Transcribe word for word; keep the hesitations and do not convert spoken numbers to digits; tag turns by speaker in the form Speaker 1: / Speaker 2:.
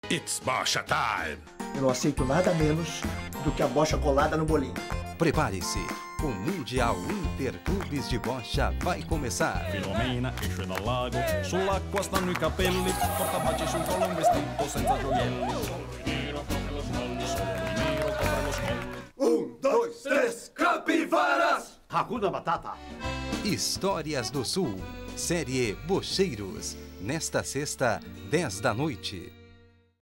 Speaker 1: It's bocha time!
Speaker 2: Eu não aceito nada menos do que a bocha colada no bolinho.
Speaker 3: Prepare-se, o Mundial Interclubes de Bocha vai começar.
Speaker 4: Filomena esce dal lago, sull'acqua stanno i capelli, porta baci sul collo un vestito senza gioielli. Solo il nero copre lo smalli, solo il nero copre lo smalli.
Speaker 5: Um, dois, três, capivaras!
Speaker 2: Hakuna Batata.
Speaker 3: Histórias do Sul, série Bocheiros, nesta sexta, dez da noite.